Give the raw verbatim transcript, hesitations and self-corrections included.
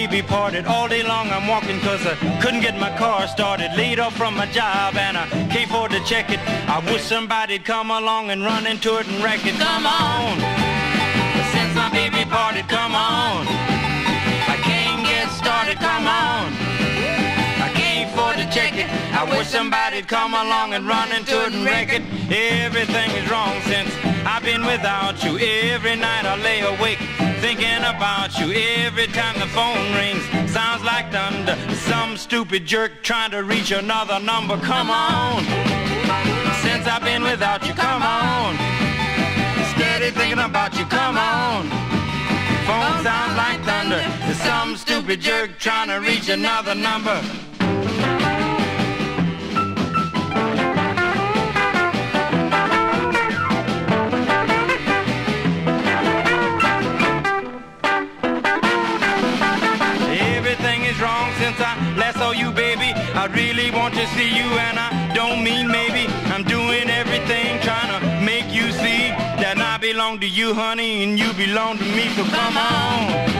baby parted. All day long I'm walking cause I couldn't get my car started. Laid off from my job and I can't afford to check it. I wish somebody'd come along and run into it and wreck it. Come on, since my baby parted, come on. I can't get started, come on. I can't afford to check it. I wish somebody'd come along and run into it and wreck it. Everything is wrong since I've been without you. Every night I lay awake thinking about you. Every time the phone rings, sounds like thunder. Some stupid jerk trying to reach another number. Come on, since I've been without you, come on. Steady thinking about you, come on. Phone sounds like thunder. Some stupid jerk trying to reach another number. Wrong since I last saw you, baby. I really want to see you, and I don't mean maybe. I'm doing everything trying to make you see that I belong to you, honey, and you belong to me. So come on.